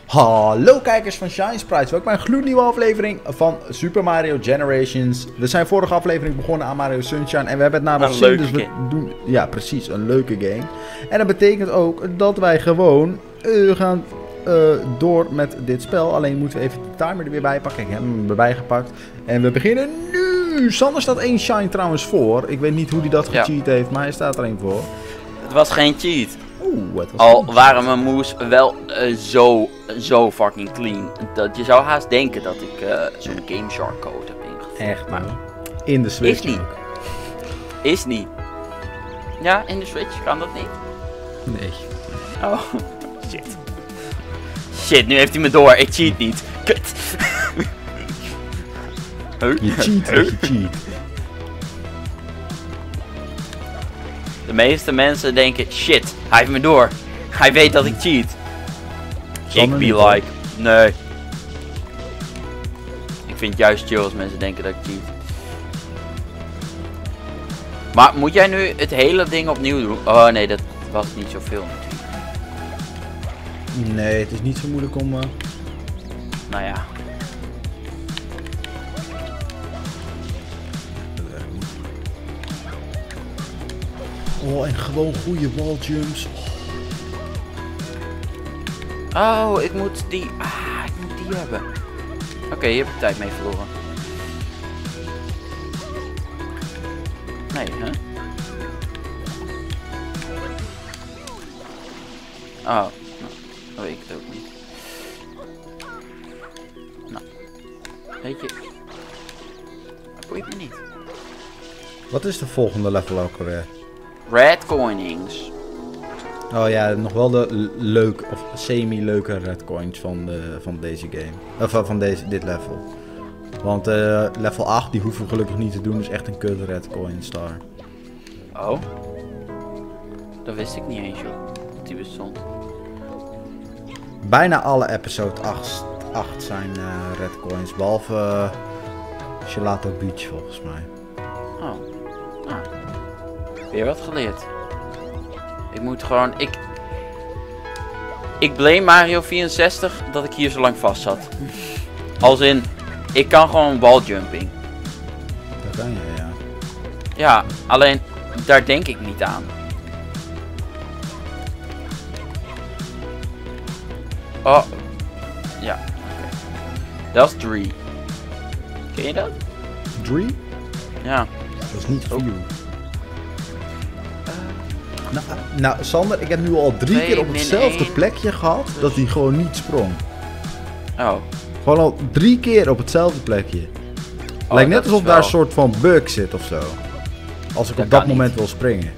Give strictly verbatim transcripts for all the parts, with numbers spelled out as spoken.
Hallo kijkers van Shine Sprites, welkom bij een gloednieuwe aflevering van Super Mario Generations. We zijn vorige aflevering begonnen aan Mario Sunshine en we hebben het naar ons zin, dus we game. doen... Ja, precies, een leuke game. En dat betekent ook dat wij gewoon uh, gaan uh, door met dit spel. Alleen moeten we even de timer er weer bij pakken. Ik heb hem erbij gepakt. En we beginnen nu! Sander staat één Shine trouwens voor. Ik weet niet hoe hij dat Ja. gecheat heeft, maar hij staat er één voor. Het was geen cheat. Oeh, het was Al goed. waren mijn moves wel uh, zo, zo fucking clean. Dat je zou haast denken dat ik uh, zo'n Game Shark code heb ingevoerd. Echt, man. In de Switch. Is niet. ook. Is niet. Ja, in de Switch kan dat niet. Nee. Oh, shit. Shit, nu heeft hij me door. Ik cheat niet. Kut. Huh? Je cheat, Huh? je cheat. De meeste mensen denken, shit, hij heeft me door. Hij weet dat ik cheat. Zal Ik me be niet, hoor. like, nee. Ik vind het juist chill als mensen denken dat ik cheat. Maar moet jij nu het hele ding opnieuw doen? Oh nee, dat was niet zoveel natuurlijk. Nee, het is niet zo moeilijk om... Uh... Nou ja. Oh, en gewoon goede walljumps. Oh, ik moet die... Ah, ik moet die hebben. Oké, okay, hier heb ik tijd mee verloren. Nee, hè? Oh, nou, dan weet ik het ook niet. Nou, weet je... Dat boeit me niet. Wat is de volgende level ook alweer? Red Coinings. Oh ja, nog wel de l- leuk of semi-leuke red coins van, de, van deze game. Of van, van deze, dit level. Want uh, level acht, die hoeven we gelukkig niet te doen, is echt een kut red coin star. Oh. Dat wist ik niet eens, joh. Dat die bestond. Bijna alle episode acht, acht zijn uh, red coins, behalve uh, Gelato Beach volgens mij. Oh. Ah. Weer wat geleerd. Ik moet gewoon... Ik... Ik blame Mario vierenzestig dat ik hier zo lang vast zat. Als in... Ik kan gewoon walljumping. Dat kan je, ja. Ja, alleen... Daar denk ik niet aan. Oh. Ja, oké. Dat is drie. Ken je dat? Drie? Ja. Dat is niet Oh. veel. Nou, nou, Sander, ik heb nu al drie Twee keer op min hetzelfde één. plekje gehad dat hij gewoon niet sprong. Oh. Gewoon al drie keer op hetzelfde plekje. Oh, Lijkt net dat is alsof daar wel- een soort van bug zit of zo. Als ik Dat op dat kan moment niet. wil springen.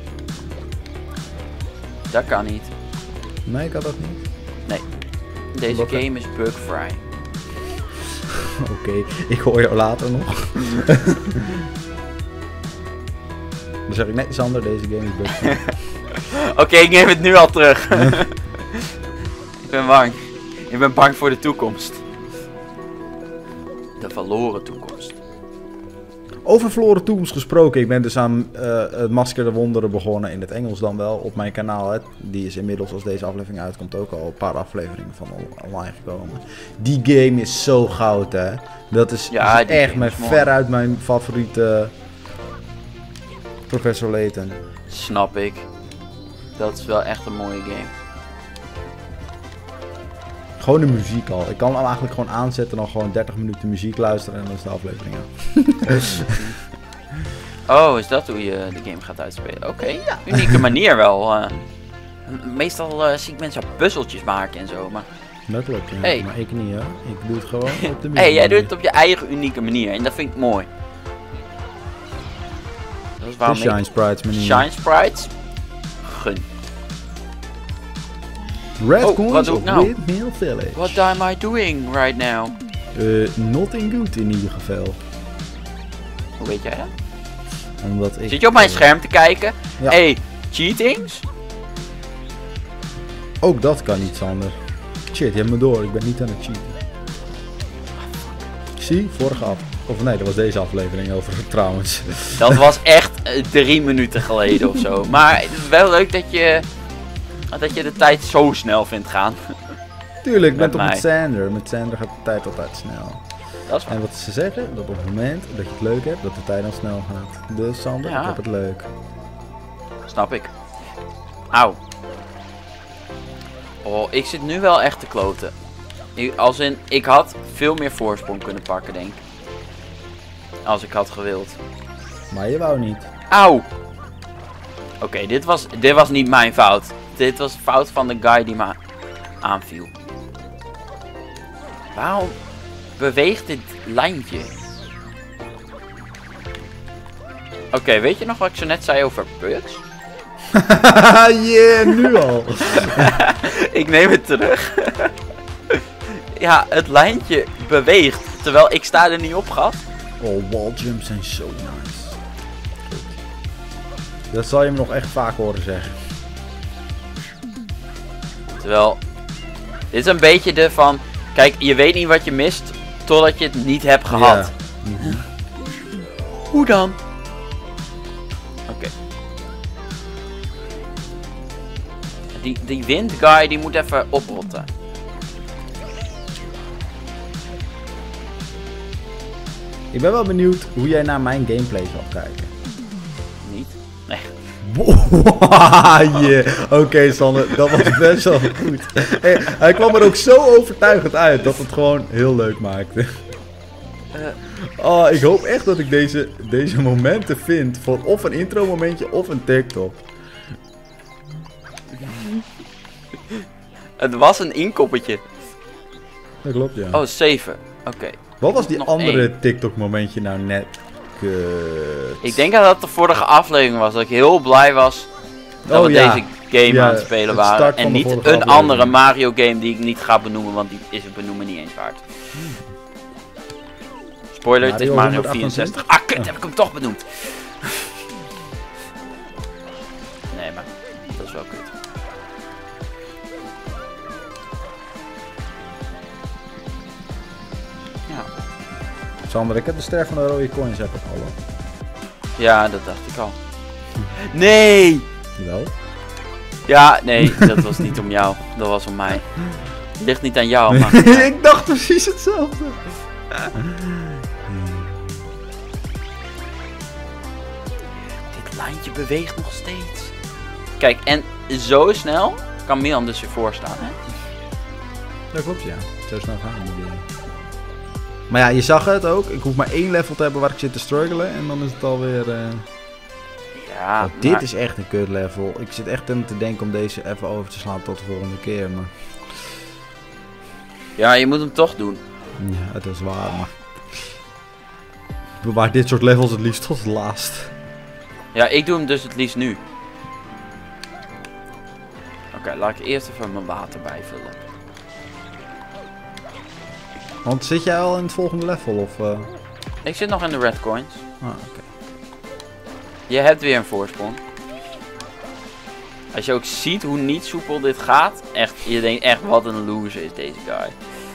Dat kan niet. Nee, kan dat niet. Nee. Deze Wat- game is bug-free. Oké, ik hoor jou later nog. Dan zeg ik nee, Sander, deze game is bug. Oké, ik neem het nu al terug. Ik ben bang. Ik ben bang voor de toekomst. De verloren toekomst. Over verloren toekomst gesproken. Ik ben dus aan uh, het Masker der Wonderen begonnen. In het Engels dan wel. Op mijn kanaal. Hè. Die is inmiddels, als deze aflevering uitkomt, ook al een paar afleveringen van on- online gekomen. Die game is zo goud, hè. Dat is, Ja, is die echt game met is mooi. veruit mijn favoriete Professor Layton. Snap ik. Dat is wel echt een mooie game. Gewoon de muziek al. Ik kan hem eigenlijk gewoon aanzetten en dan gewoon dertig minuten muziek luisteren en dan is de aflevering af. Oh, is dat hoe je de game gaat uitspelen? Oké, ja. Unieke manier wel. Uh, meestal uh, zie ik mensen puzzeltjes maken en zo, maar... Dat klopt, ja. Hey. Maar ik niet, hè. Ik doe het gewoon op de muziek. Hé, hey, jij doet het op je eigen unieke manier en dat vind ik mooi. Dat is De waarom Shine ik... Sprites manier. Shine Sprites? Gun. Red Oh, Coins wat doe of ik nou? Windmill Village. What am I doing right now? Uh, nothing good in ieder geval. Hoe weet jij dat? Omdat ik... Zit je op mijn scherm te kijken? Ja. Hey, cheatings? Ook dat kan niet, Sander. Shit, je hebt me door. Ik ben niet aan het cheaten. Zie, vorige af. Of nee, dat was deze aflevering over trouwens. Dat was echt uh, drie minuten geleden of zo. Maar het is wel leuk dat je, dat je de tijd zo snel vindt gaan. Tuurlijk, ik ben Met toch met mij. Sander. Met Sander gaat de tijd altijd snel. Dat is waar. En wat ze zeggen, dat op het moment dat je het leuk hebt, dat de tijd dan snel gaat. Dus Sander, Ja. ik heb het leuk. Snap ik. Auw. Oh, ik zit nu wel echt te kloten. Ik, als in, ik had veel meer voorsprong kunnen pakken, denk ik. Als ik had gewild. Maar je wou niet. Auw. Oké, okay, dit, was, dit was niet mijn fout. Dit was de fout van de guy die me aanviel. Waarom beweegt dit lijntje? Oké, okay, weet je nog wat ik zo net zei over bugs? Yeah, nu al. Ik neem het terug. Ja, het lijntje beweegt. Terwijl ik sta er niet op, gast. Oh, walljumps zijn zo nice. Dat zal je me nog echt vaak horen zeggen. Terwijl, dit is een beetje de van... Kijk, je weet niet wat je mist, totdat je het niet hebt gehad. Ja. Mm-hmm. Hoe dan? Oké. Okay. Die, die windguy, die moet even oprotten. Ik ben wel benieuwd hoe jij naar mijn gameplay zal kijken. Niet? Nee. Yeah. Oké, okay, Sander, dat was best wel goed. Hey, hij kwam er ook zo overtuigend uit dat het gewoon heel leuk maakte. Uh. Oh, ik hoop echt dat ik deze, deze momenten vind voor of een intro momentje of een TikTok. Het was een inkoppertje. Dat klopt, ja. Oh, zeven. Oké. Okay. Wat was die Nog andere één. TikTok momentje nou net? Kut. Ik denk dat dat de vorige aflevering was. Dat ik heel blij was dat Oh, we ja. deze game Ja, aan het spelen het waren. start van En de niet een vorige aflevering. andere Mario game die ik niet ga benoemen. Want die is het benoemen niet eens waard. Spoiler, het is Mario Mario vierenzestig. Ah, kut, heb ik hem toch benoemd. Nee, maar dat is wel kut. Ja. Sander, ik heb de ster van de rode coins, heb ik al. Ja, dat dacht ik al. Nee! Jawel. Ja, nee, dat was niet om jou. Dat was om mij. Het ligt niet aan jou, maar... Ik dacht precies hetzelfde. Dit lijntje beweegt nog steeds. Kijk, en zo snel kan Milan dus weer voorstaan, hè? Dat klopt, ja. Zo snel gaan die dingen. Maar ja, je zag het ook. Ik hoef maar één level te hebben waar ik zit te struggelen. En dan is het alweer... Uh... Ja, oh, dit maar... is echt een kut level. Ik zit echt aan te denken om deze even over te slaan tot de volgende keer. Maar... Ja, je moet hem toch doen. Ja, het is waar, maar... Ik bewaar dit soort levels het liefst tot het laatst. Ja, ik doe hem dus het liefst nu. Oké, okay, laat ik eerst even mijn water bijvullen. Want zit jij al in het volgende level of... Uh... Ik zit nog in de red coins. Ah, oké. Okay. Je hebt weer een voorsprong. Als je ook ziet hoe niet soepel dit gaat. Echt, je denkt echt wat een loser is deze guy.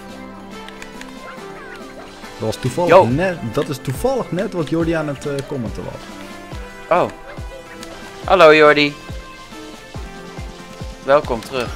Dat, was toevallig net, dat is toevallig net wat Jordi aan het uh, commenten was. Oh. Hallo Jordi. Welkom terug.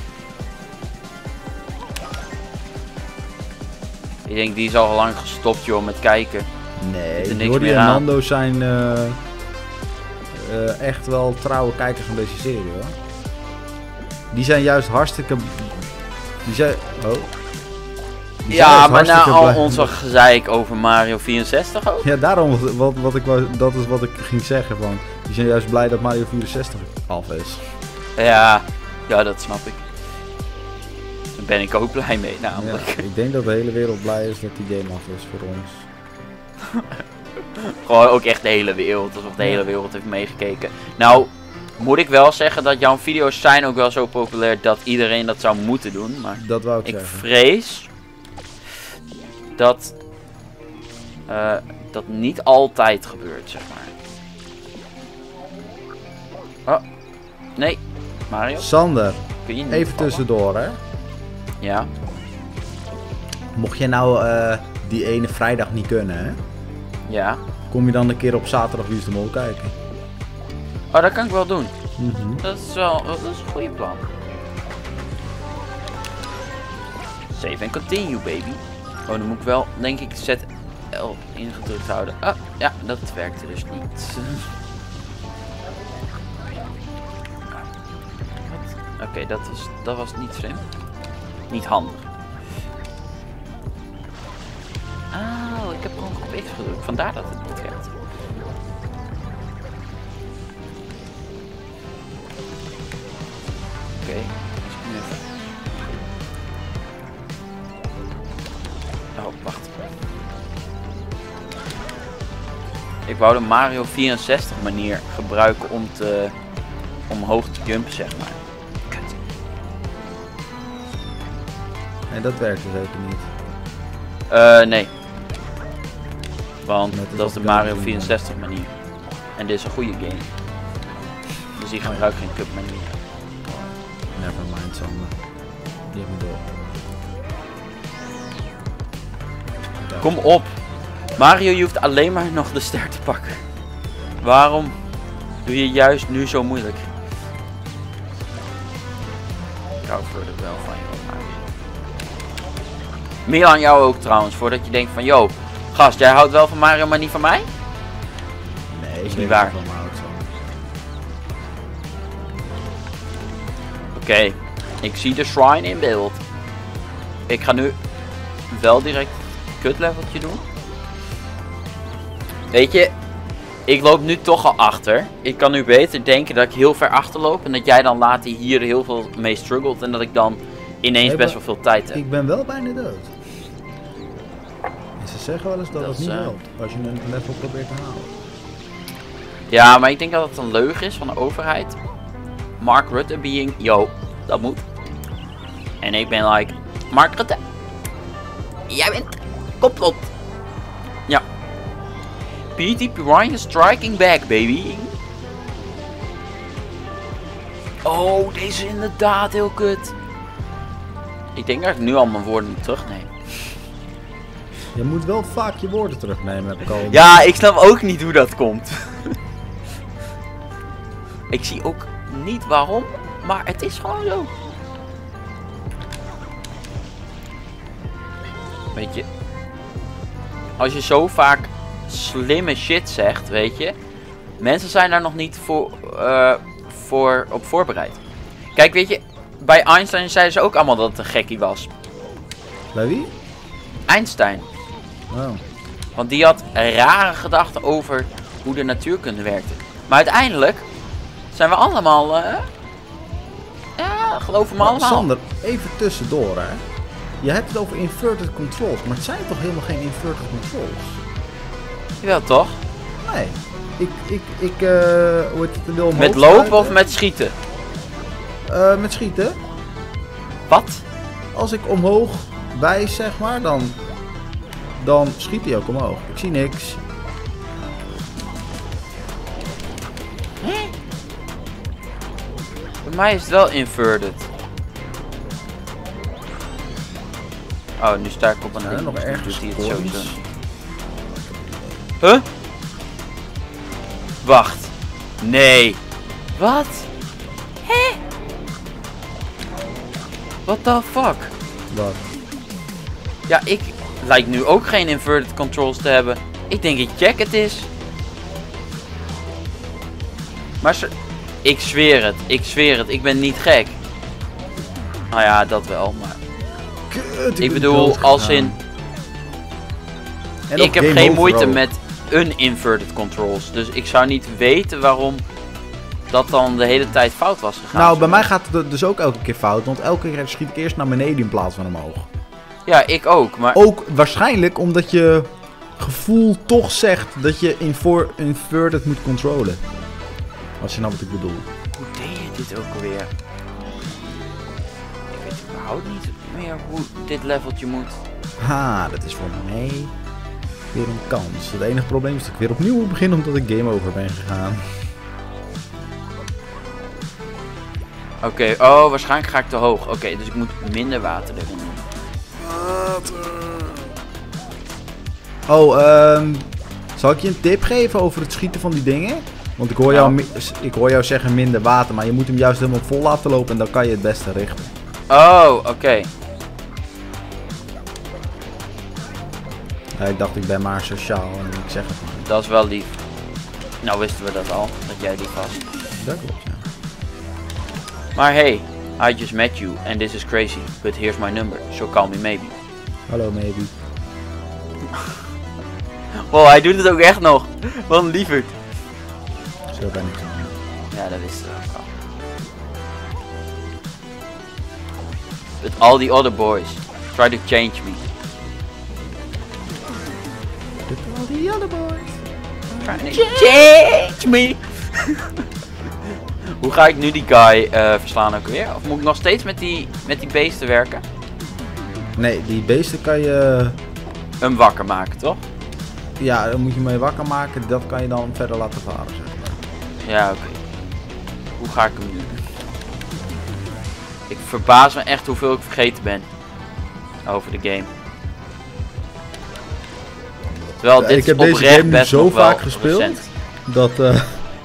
Ik denk die is al lang gestopt joh met kijken. Nee, Jordi en Nando zijn uh, uh, echt wel trouwe kijkers van deze serie hoor. Die zijn juist hartstikke... Die zijn... Oh. Die ja, zijn maar na al blij. onze gezeik over Mario vierenzestig ook. Ja, daarom, wat, wat ik wou, dat is wat ik ging zeggen van... Die zijn juist blij dat Mario vierenzestig af is. Ja, ja, dat snap ik. Daar ben ik ook blij mee namelijk. Ja, ik denk dat de hele wereld blij is dat die game af is voor ons. Gewoon ook echt de hele wereld, alsof de hele wereld heeft meegekeken. Nou, moet ik wel zeggen dat jouw video's zijn ook wel zo populair dat iedereen dat zou moeten doen. Maar dat wou ik, ik zeggen. vrees dat uh, dat niet altijd gebeurt, zeg maar. Oh, nee, Mario. Sander, kun je niet even vallen? tussendoor hè. Ja. Mocht je nou uh, die ene vrijdag niet kunnen hè. Ja. Kom je dan een keer op zaterdag Wie is de Mol kijken? Oh, dat kan ik wel doen. Mm-hmm. Dat is wel, dat is een goede plan. Save en continue, baby. Oh, dan moet ik wel, denk ik, Z L ingedrukt houden. Ah, ja, dat werkte dus niet. Oké, okay, dat, dat was niet slim. Niet handig. Oh, ik heb gewoon op X gedrukt. Vandaar dat het niet werkt. Oké, okay, dus nu even. Oh, wacht. Ik wou de Mario vierenzestig manier gebruiken om te omhoog te jumpen, zeg maar. Kut. En dat werkt dus zeker niet. Uh, nee. Want is dat is de Mario vierenzestig manier. En dit is een goede game. Dus die gebruikt geen cup manier. Nevermind, Sander. Die heb me door. Kom op. Mario, je hoeft alleen maar nog de ster te pakken. Waarom doe je juist nu zo moeilijk? Ik hou verder wel van je, Mario. Meer aan jou ook trouwens, voordat je denkt van, yo, gast, jij houdt wel van Mario, maar niet van mij? Nee, is ik niet waar. Van me houdt, Oké, okay, ik zie de shrine in beeld. Ik ga nu wel direct het kut leveltje doen. Weet je, ik loop nu toch al achter. Ik kan nu beter denken dat ik heel ver achterloop en dat jij dan later hier heel veel mee struggelt en dat ik dan ineens nee, best wel veel tijd heb. Ik ben wel bijna dood. En ze zeggen wel eens dat, dat het is, niet uh... helpt als je een level probeert te halen. Ja, maar ik denk dat het een leugen is van de overheid. Mark Rutte being, yo, dat moet. En ik ben like, Mark Rutte, jij bent complot. Ja. P T Piranha striking back, baby. Oh, deze is inderdaad heel kut. Ik denk dat ik nu al mijn woorden terugneem. Je moet wel vaak je woorden terugnemen, heb ik al. Ja, ik snap ook niet hoe dat komt. Ik zie ook niet waarom, maar het is gewoon zo. Weet je, als je zo vaak slimme shit zegt, weet je, mensen zijn daar nog niet voor, uh, voor op voorbereid. Kijk, weet je, bij Einstein zeiden ze ook allemaal dat het een gekkie was. Bij wie? Einstein. Oh. Want die had rare gedachten over hoe de natuurkunde werkte. Maar uiteindelijk zijn we allemaal, uh, ja, geloven we Maar allemaal. Sander, even tussendoor hè. Je hebt het over inverted controls, maar het zijn toch helemaal geen inverted controls? Jawel toch? Nee. Ik, ik, ik, uh, hoe heet het, wil Met lopen of met schieten? Uh, met schieten. Wat? Als ik omhoog wijs, zeg maar, dan, dan schiet hij ook omhoog. Ik zie niks. Hè? Bij mij is het wel inverted. Oh, nu sta ik op een Ja, ding. nog dus nu ergens doet hij het coins. sowieso. Huh? Wacht. Nee. Wat? Hè? What the fuck? Wat? Ja, ik lijkt nu ook geen inverted controls te hebben. Ik denk ik check het is. Maar ze... Ik zweer het. Ik zweer het. Ik ben niet gek. Nou ja, dat wel, maar... Kut, Ik bedoel, als in... En Ik heb game geen over moeite ook. met uninverted controls. Dus ik zou niet weten waarom dat dan de hele tijd fout was gegaan. Nou, bij mij gaat het dus ook elke keer fout, want elke keer schiet ik eerst naar beneden in plaats van omhoog. Ja, ik ook, maar... Ook waarschijnlijk omdat je gevoel toch zegt dat je infor inverted moet controlen. Als je nou wat ik bedoel. Hoe deed je dit ook alweer? Ik weet überhaupt niet meer hoe dit leveltje moet. Ha, dat is voor mij weer een kans. Het enige probleem is dat ik weer opnieuw moet beginnen omdat ik game over ben gegaan. Oké, okay, oh, waarschijnlijk ga ik te hoog. Oké, okay, dus ik moet minder water erin doen. Oh, ehm... zal ik je een tip geven over het schieten van die dingen? Want ik hoor, jou, Nou. ik hoor jou zeggen minder water, maar je moet hem juist helemaal vol laten lopen en dan kan je het beste richten. Oh, oké. Okay. Ja, ik dacht ik ben maar sociaal en ik zeg het maar. Dat is wel lief. Nou wisten we dat al, dat jij lief was. Dat klopt, ja. Maar hey, I just met you and this is crazy, but here's my number, so call me maybe. Hallo maybe. Wow, hij doet het ook echt nog. Wat een lieverd. Zo ben ik. Ja, dat wisten we ook al. But all the other boys try to change me. But all the other boys Trying to change me. Hoe ga ik nu die guy uh, verslaan ook weer? Of moet ik nog steeds met die, met die beesten werken? Nee, die beesten kan je... Hem wakker maken, toch? Ja, dan moet je mee wakker maken. Dat kan je dan verder laten varen, zeg maar. Ja, oké. Okay. Hoe ga ik hem nu? Ik verbaas me echt hoeveel ik vergeten ben. Over de game. Terwijl Ja, dit ik heb is deze oprecht game nu best zo nog vaak wel gespeeld. recent. Dat, uh,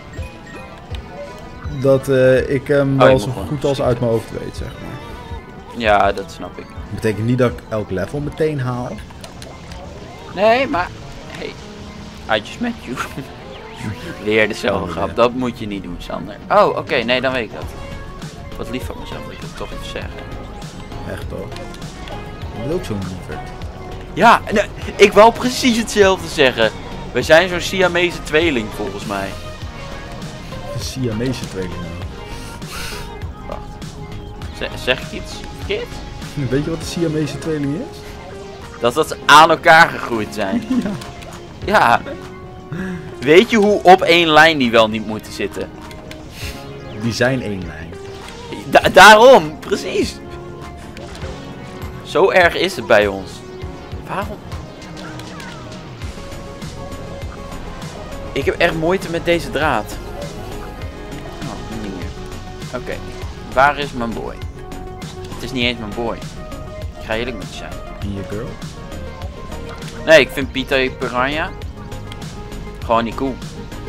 dat uh, ik hem Oh, wel je zo moet gewoon goed als uit mijn hoofd weet, zeg maar. Ja, dat snap ik. Dat betekent niet dat ik elk level meteen haal. Nee, maar... Hey, I just met you. Weer dezelfde Oh, grap. ja. Dat moet je niet doen, Sander. Oh, oké. Okay, nee, dan weet ik dat. Wat lief van mezelf, dat ik het toch even zeggen. Echt hoor. Je bent ook zo'n lieverd. Ja, nee, ik wou precies hetzelfde zeggen. We zijn zo'n Siamese tweeling, volgens mij. De Siamese tweelingen. Wacht. Zeg, zeg ik iets verkeerd? Weet je wat de Siamese tweeling is? Dat dat ze aan elkaar gegroeid zijn. Ja. Ja. Weet je hoe op één lijn die wel niet moeten zitten? Die zijn één lijn. Da daarom, precies. Zo erg is het bij ons. Waarom? Ik heb echt moeite met deze draad. Oh, niet meer. Oké, okay. Waar is mijn boy? Het is niet eens mijn boy. Ik ga eerlijk met je zijn. En je girl? Nee, ik vind Pieter Piranha gewoon niet cool.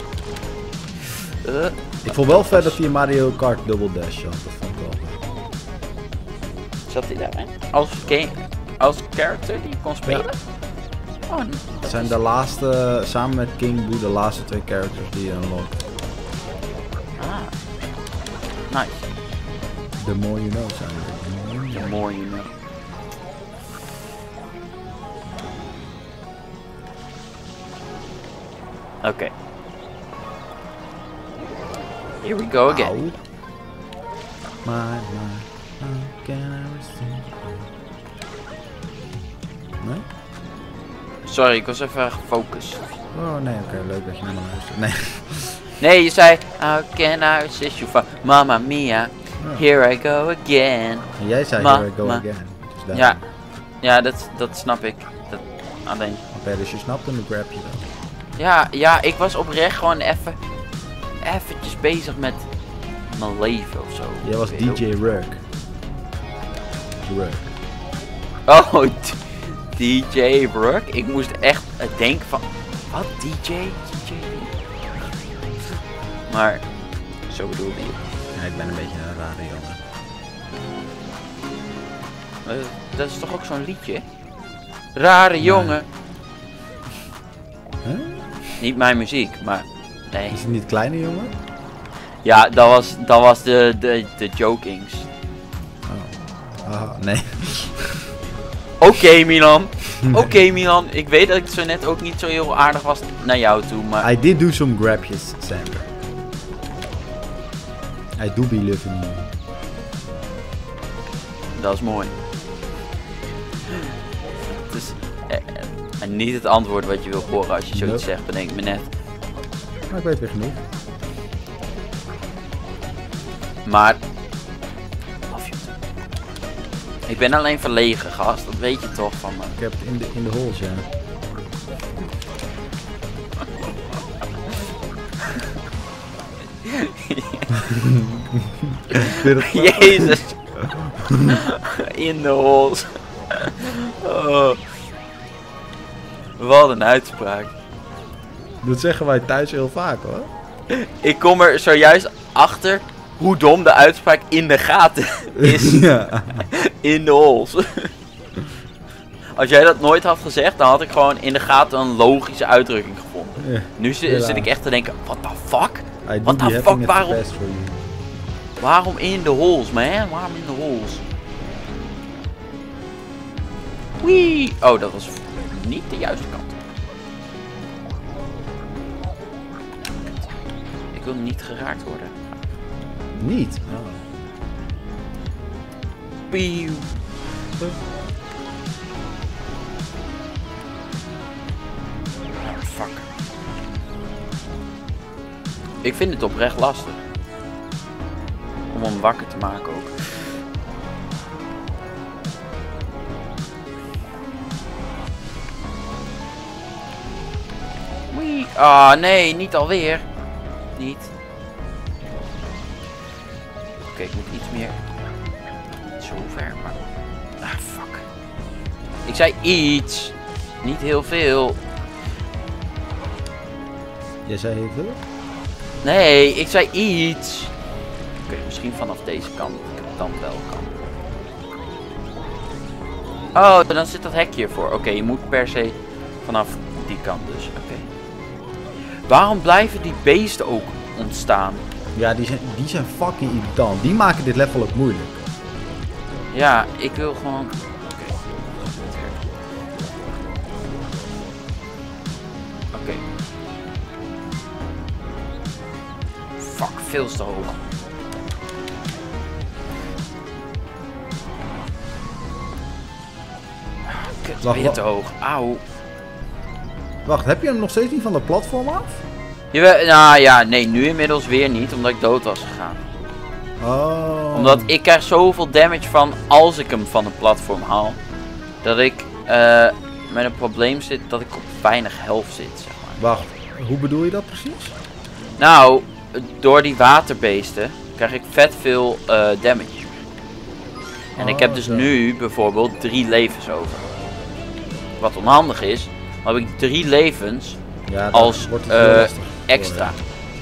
Uh, Ik vond wel vet dat hij in Mario Kart Double Dash had. Dat vond ik wel. Zat hij daarin? Als, game, als character die je kon spelen? Ja. Oh, nee, Het zijn de laatste, samen met King Boo, de laatste twee characters die je unlockt. Ah. Nice. The more you know zijn er. The more you know. Oké. Okay. Here we go again. Auw. My, my, how can I receive you? Nee? Sorry, ik was even gefocust. Oh nee, oké, okay, leuk dat je naar me luistert. Nee. Nee, je zei, how can I resist you van Mamma Mia, Oh. here I go again. En jij zei Ma, here I go ma. again. Dus daar. Ja, ja dat, dat snap ik. Dat, alleen. Oké, okay, dus je snapt hem, dan grab je dan. Ja, ja, ik was oprecht gewoon even, eventjes bezig met mijn leven of zo. Jij was Ik D weet J ook- Rurk. Rurk. Oh, D J Brooke. Ik moest echt eh, denken van, wat, D J? D J? Maar, zo bedoelde je. Ja, ik ben een beetje een rare jongen. Uh, dat is toch ook zo'n liedje? Rare jongen. Huh? Niet mijn muziek, maar nee. Is het niet kleine jongen? Ja, dat was, dat was de, de, de jokings. Oh. Aha, nee. Oké okay, Milan. Oké okay, Milan. Ik weet dat ik zo net ook niet zo heel aardig was naar jou toe, maar... I did do some grabjes, Sander. I do be living you. Dat is mooi. Het is eh, eh, niet het antwoord wat je wil horen als je zoiets Nope. zegt, bedenk me net. Maar ik weet weer genoeg. Maar... Love you. Ik ben alleen verlegen, gast. Dat weet je toch van me. Ik heb het in de, in de holes, ja. Jezus. In de holes. Oh. Wat een uitspraak. Dat zeggen wij thuis heel vaak hoor. Ik kom er zojuist achter hoe dom de uitspraak in de gaten is. Ja. In de holes. Als jij dat nooit had gezegd, dan had ik gewoon in de gaten een logische uitdrukking gevonden. Ja, nu zit, helaas. zit ik echt te denken, what the fuck? I do What be the having fuck, it waarom? best for you. Waarom in de holes, man? Waarom in de holes? Wee! Oh, dat was niet de juiste kant. Ik wil niet geraakt worden. Niet? Oh. Pieuw. Oh, fuck. Ik vind het oprecht lastig. Om hem wakker te maken ook. Wee. Ah, nee, niet alweer. Niet. Oké, okay, ik moet iets meer. Zo ver, maar. Ah, fuck. Ik zei iets. Niet heel veel. Jij zei heel veel? Nee, ik zei iets. Oké, okay, misschien vanaf deze kant. Ik heb het dan wel kan. Oh, dan zit dat hekje ervoor. Oké, okay, je moet per se vanaf die kant dus. Oké. Okay. Waarom blijven die beesten ook ontstaan? Ja, die zijn, die zijn fucking irritant. Die maken dit level ook moeilijk. Ja, ik wil gewoon... Oké. Okay. Okay. Fuck, veel te hoog. Kut, Wacht, weer wacht. te hoog. Auw. Wacht, heb je hem nog steeds niet van de platform af? Jawel, nou ja, nee, nu inmiddels weer niet, omdat ik dood was gegaan. Oh. Omdat ik krijg zoveel damage van als ik hem van het platform haal. Dat ik uh, met een probleem zit dat ik op weinig health zit, zeg maar. Wacht, hoe bedoel je dat precies? Nou, door die waterbeesten krijg ik vet veel uh, damage. En ik heb dus zo. nu bijvoorbeeld drie levens over. Wat onhandig is, dan heb ik drie levens Ja, dan als wordt het heel uh, lastig. extra.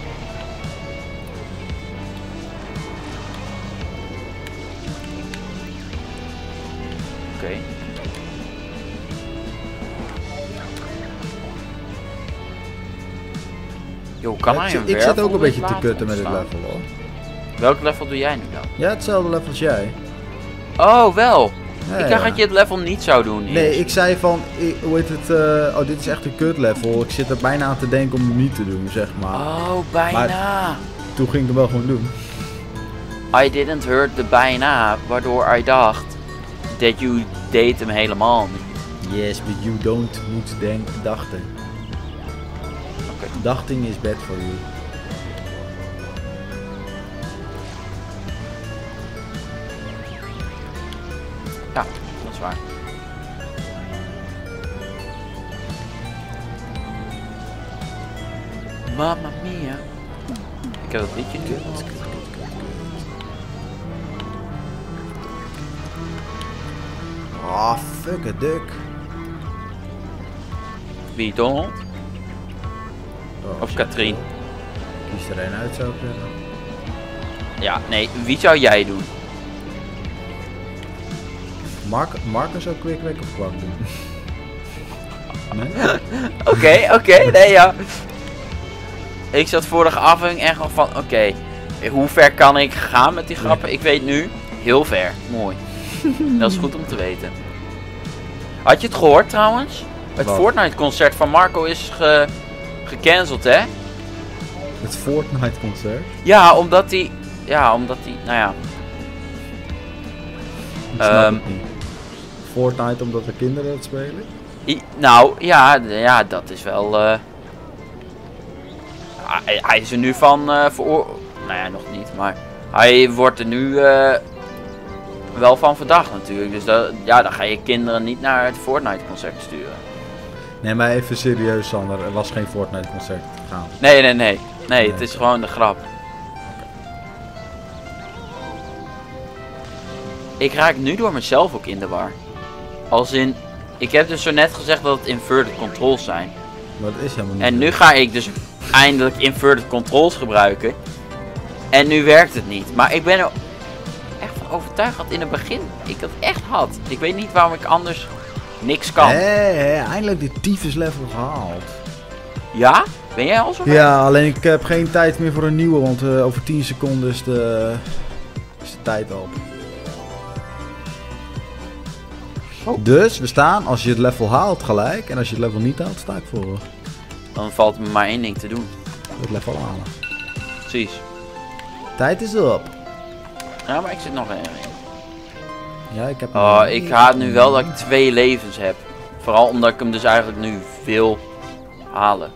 Oké. Okay. Yo, kan Ja, hij ik, een zit- ik zit ook wervel een beetje te laten kutten met dit ontstaan? level hoor. Welk level doe jij nu dan? Ja, hetzelfde level als jij. Oh, wel. Ja, ik dacht ja. dat je het level niet zou doen. Nee, eerst. ik zei van, ik, hoe heet het, uh, oh dit is echt een kut level. Ik zit er bijna aan te denken om hem niet te doen, zeg maar. Oh, bijna. Toen ging ik hem wel gewoon doen. I didn't heard de bijna, waardoor I dacht dat you deed hem helemaal niet. Yes, but you don't moet denken, dachten. Oké. Okay. Dachting is bad for you. Ja, dat is waar. Mamma mia. Ik heb dat liedje nu. Ah, oh, fuck a duck. Wie, Donald? Oh, Of shit. Katrien? Kies er een uit, zou ik zeggen. Ja, nee, wie zou jij doen? Mark, Marcus zou quick weg of kwak doen. Nee? Oké, oké, okay, nee ja. Ik zat vorige aflevering echt al van, oké, okay, hoe ver kan ik gaan met die grappen? Ik weet nu, heel ver. Mooi. Dat is goed om te weten. Had je het gehoord trouwens? Het Wat? Fortnite concert van Marco is ge gecanceld, hè? Het Fortnite concert? Ja, omdat hij, ja, omdat hij, nou ja. Ik snap Um, het niet. Fortnite omdat er kinderen het spelen? I, nou, ja, ja, dat is wel. Uh, hij, hij is er nu van uh, veroor... Nou ja, nog niet, maar hij wordt er nu uh, wel van verdacht natuurlijk. Dus dat, ja, dan ga je kinderen niet naar het Fortnite concert sturen. Nee, maar even serieus, Sander. Er was geen Fortnite concert te gaan. Nee, nee, nee. Nee, Nee. het is gewoon de grap. Ik raak nu door mezelf ook in de war. Als in, ik heb dus zo net gezegd dat het inverted controls zijn. Maar dat is helemaal niet. En zo. nu ga ik dus eindelijk inverted controls gebruiken. En nu werkt het niet. Maar ik ben er echt van overtuigd dat in het begin ik dat echt had. Ik weet niet waarom ik anders niks kan. Hé, hé, eindelijk dit tyfus level gehaald. Ja? Ben jij al zo ver? Ja, alleen ik heb geen tijd meer voor een nieuwe, want uh, over tien seconden is de, is de tijd op. Oh. Dus we staan, als je het level haalt gelijk, en als je het level niet haalt, sta ik voor. Dan valt me maar één ding te doen. Het level halen. Precies. Tijd is op. Ja, maar ik zit nog erin. Ja, ik heb... Oh, ik haat nu wel dat ik twee levens heb. Vooral omdat ik hem dus eigenlijk nu wil halen.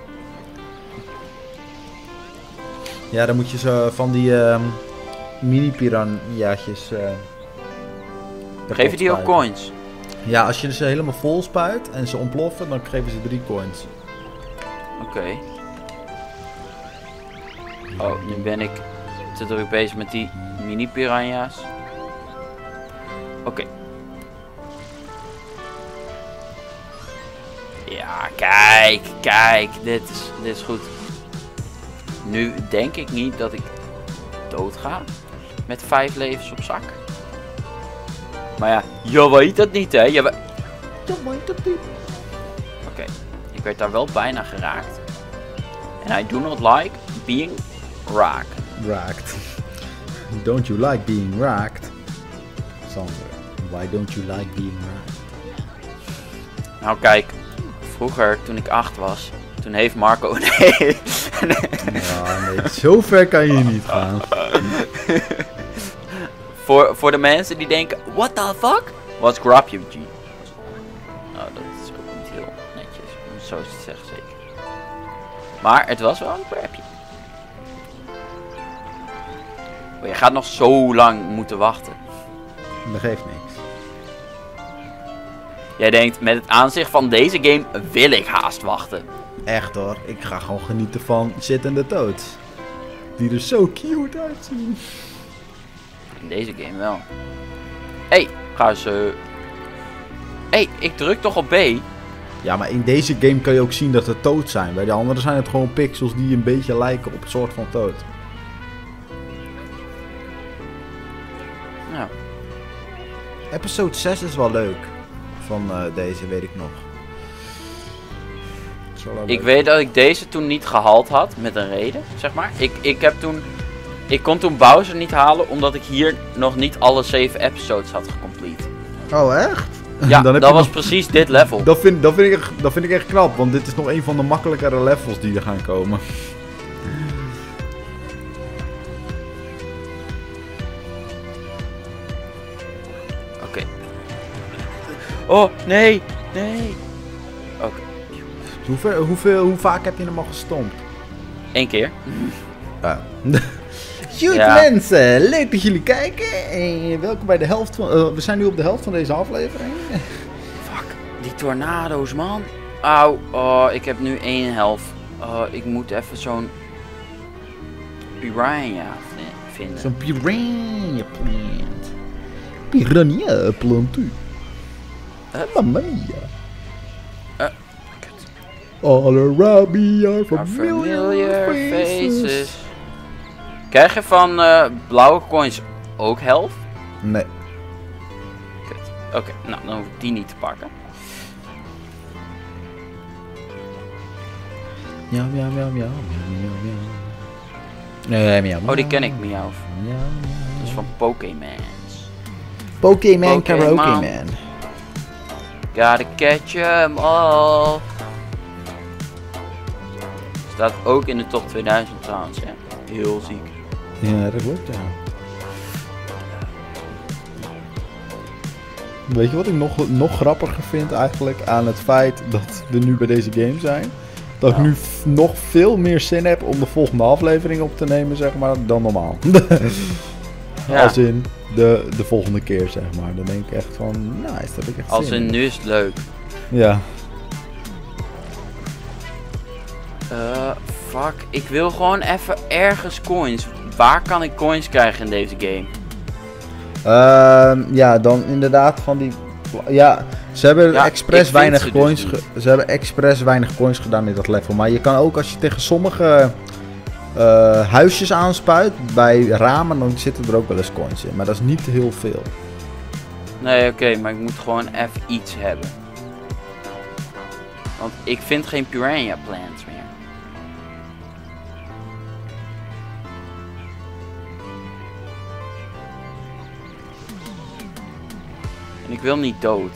Ja, dan moet je zo van die uh, mini-piranhaatjes... Uh, geven die ook coins? Ja, als je ze helemaal vol spuit en ze ontploffen, dan geven ze drie coins. Oké. Okay. Oh, nu ben ik te druk bezig met die mini-piranha's. Oké. Okay. Ja, kijk, kijk, dit is, dit is goed. Nu denk ik niet dat ik dood ga met vijf levens op zak. Maar ja, je weet het niet, hè? Je, we... je weet het niet. Oké, okay. Ik werd daar wel bijna geraakt. And I do not like being racked. Racked. Don't you like being racked? Sander, why don't you like being racked? Nou kijk, vroeger toen ik acht was, toen heeft Marco... Nee. Ja, nee, zo ver kan je niet gaan. voor, voor de mensen die denken, what the fuck? What's GrabUG? Nou, dat is ook niet heel netjes, om zo te zeggen zeker. Maar het was wel een grabje. Oh, je gaat nog zo lang moeten wachten. Dat geeft niks. Jij denkt, met het aanzicht van deze game wil ik haast wachten. Echt hoor, ik ga gewoon genieten van zittende dood. Die er zo cute uitzien. In deze game wel. Hé, hey, ga eens... Uh... Hé, hey, ik druk toch op B? Ja, maar in deze game kan je ook zien dat het toad zijn. Bij de andere zijn het gewoon pixels die een beetje lijken op een soort van toad. Nou. Episode zes is wel leuk. Van uh, deze, weet ik nog. Ik weet dat ik deze toen niet gehaald had, met een reden, zeg maar. Ik, ik heb toen... Ik kon toen Bowser niet halen, omdat ik hier nog niet alle zeven episodes had gecomplete. Oh, echt? Ja, dan heb dat je was nog... precies dit level. Dat vind, dat, vind ik echt, dat vind ik echt knap, want dit is nog een van de makkelijkere levels die er gaan komen. Oké. Okay. Oh, nee, nee. Oké. Okay. Hoeveel, hoeveel, hoe vaak heb je hem al gestompt? Eén keer. Ah. Goed ja. Mensen, leuk dat jullie kijken en welkom bij de helft van, uh, we zijn nu op de helft van deze aflevering. Fuck, die tornado's man. Auw, oh, ik heb nu één helft. Uh, ik moet even zo'n piranha vinden. Zo'n piranha plant. Piranha plant u. Uh, Mamma mia. Uh, All around me are familiar, familiar faces. faces. Krijg je van uh, blauwe coins ook helft? Nee. Oké, okay, nou dan hoef ik die niet te pakken. Miauw, miauw, miauw, miauw, miauw, miauw. Nee, miauw. Oh, die ken ik, miauw. Dat is van Pokémons. Pokémon Karaoke Man. Gotta catch 'em all. Staat ook in de top tweeduizend trouwens, hè. Heel ziek. Ja, dat klopt, ja. Weet je wat ik nog, nog grappiger vind eigenlijk aan het feit dat we nu bij deze game zijn? Dat ja. ik nu nog veel meer zin heb om de volgende aflevering op te nemen, zeg maar, dan normaal. Ja. Als in de, de volgende keer, zeg maar. Dan denk ik echt van, nice, dat heb ik echt Als zin in in. nu is het leuk. Ja. Uh, fuck, ik wil gewoon even ergens coins. Waar kan ik coins krijgen in deze game? Uh, ja, dan inderdaad van die... Ja, ze hebben ja, expres weinig ze coins... Dus ze hebben expres weinig coins gedaan in dat level. Maar je kan ook, als je tegen sommige uh, huisjes aanspuit, bij ramen, dan zitten er ook wel eens coins in. Maar dat is niet heel veel. Nee, oké, okay, maar ik moet gewoon even iets hebben. Want ik vind geen piranha plants meer. En ik wil niet dood.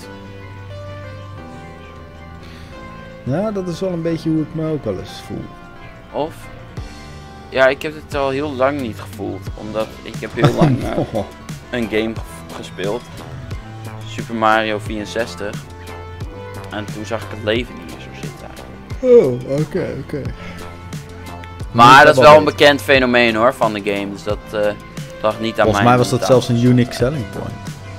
Ja, dat is wel een beetje hoe ik me ook wel eens voel. Of... Ja, ik heb het al heel lang niet gevoeld. Omdat ik heb heel lang uh, een game gespeeld. Super Mario vierenzestig. En toen zag ik het leven niet meer zo zitten eigenlijk. Oh, oké, okay, oké. Okay. Maar dat is wel een bekend fenomeen hoor, van de game. Dus dat uh, lag niet aan mij. Volgens mij was dat zelfs een unique selling point.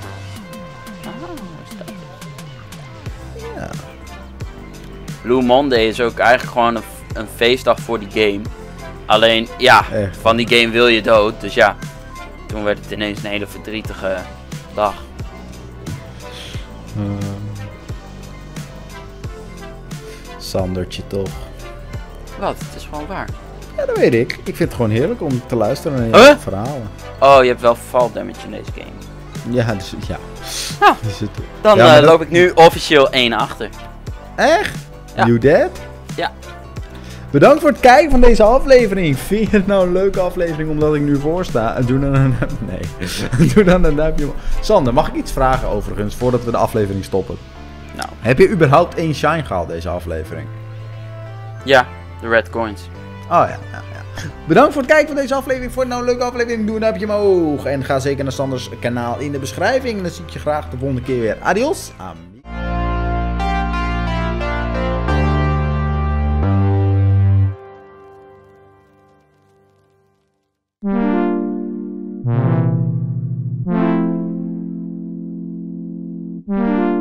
Ja. Blue Monday is ook eigenlijk gewoon een, een feestdag voor die game. Alleen, ja, echt? Van die game wil je dood. Dus ja, toen werd het ineens een hele verdrietige dag. Uh, Sandertje toch. Wat? Het is gewoon waar. Ja, dat weet ik. Ik vind het gewoon heerlijk om te luisteren naar je huh? verhalen. Oh, je hebt wel fall damage in deze game. Ja, dus ja. Nou, dus het, dan ja, uh, dat... loop ik nu officieel één achter. Echt? Ja. You dead? Ja. Bedankt voor het kijken van deze aflevering. Vind je het nou een leuke aflevering omdat ik nu voor sta? Doe dan een... Nee. Doe dan een duimpje. Sander, mag ik iets vragen overigens voordat we de aflevering stoppen? Nou. Heb je überhaupt één shine gehaald deze aflevering? Ja, de red coins. Oh ja, ja, ja. Bedankt voor het kijken van deze aflevering. Vond je nou een leuke aflevering? Doe een duimpje omhoog. En ga zeker naar Sanders kanaal in de beschrijving. En dan zie ik je graag de volgende keer weer. Adios. Am